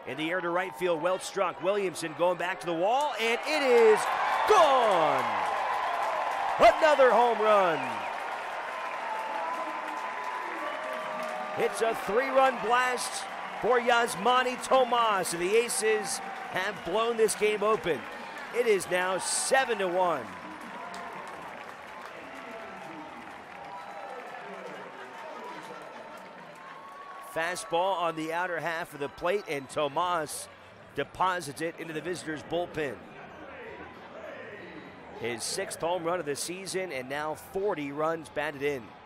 In the air to right field, well struck. Williamson going back to the wall, and it is gone. Another home run. It's a 3-run blast for Yasmany Tomás, and the Aces have blown this game open. It is now 7-1. Fastball on the outer half of the plate, and Tomás deposits it into the visitors' bullpen. His 6th home run of the season, and now 40 runs batted in.